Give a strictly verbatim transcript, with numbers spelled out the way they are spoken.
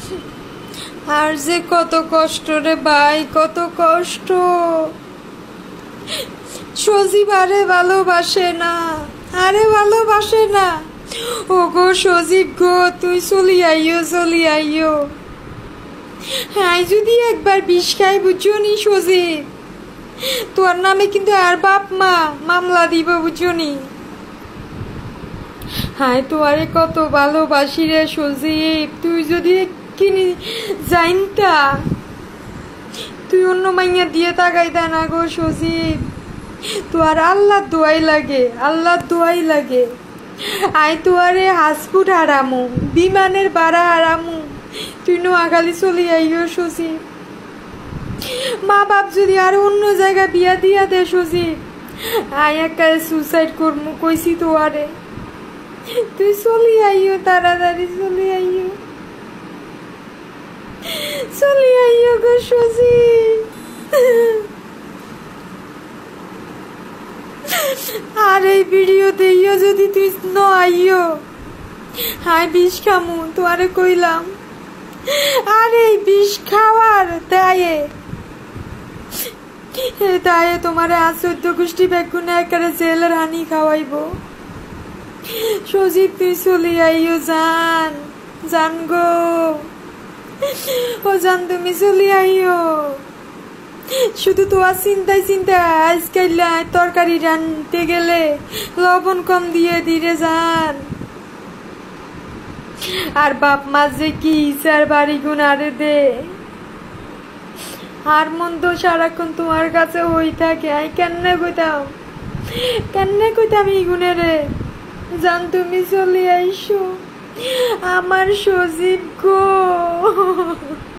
আর যে কত কষ্ট রে ভাই, কত কষ্ট। সজীব আরে ভালোবাসে না, আরে ভালোবাসে না। ও গো সজীব গো, তুই চলি আইও, চলি আইও। হ্যাঁ যদি একবার বিষ খাই বুঝছো নি সজীব, তোর নামে কিন্তু আর বাপ মা মামলা দিব বুঝছো নি। হায় তোয়ারে কত ভালোবাসি রে সজীব, তুই যদি কিনি জানতা তুই অন্য মাইয়া দিয়ে তাকাই দা না গো সজীব। তোর আল্লাহ দোয়াই লাগে, আল্লাহ দোয়াই লাগে। আই তোয়ারে হাসপুট হারামু, বিমানের ভাড়া হারামু, তুই নোয়াখালী চলি আইও সজীব। মা বাপ যদি আর অন্য জায়গায় বিয়া দিয়া দে সজীব, আই একা সুসাইড করমু কইছি তোয়ারে। তুই চলি আইও, তাড়াতাড়ি চলি আইও, চলি আইও গো সজীব। আর এই ভিডিও দেইও যদি তুই ন আইও, হাই বিষ খামু তোয়ারে কইলাম। আর এই বিষ খাওয়ার দায়ে দায়ে তোমারে আজ চোদ্দ গোষ্ঠী বেগুনে একেবারে জেলের হানি খাওয়াইব। সজীব তুই চলি আইও, জান জান গো, ও জান তুমি চলি আইও। শুধু তোমার চিন্তায় চিন্তায় আজকাল তরকারি রানতে গেলে লবণ কম দিয়ে দিরে যান। আর বাপ মা যে কি চার বাড়ি গুণ আরে দে, আর মন তো সারাক্ষণ তোমার কাছে হই থাকে। আই কেন্নে কইতাম, কেন্নে কইতাম এই গুণে রে। জান তুমি চলে আইসো আমার সজীব গো।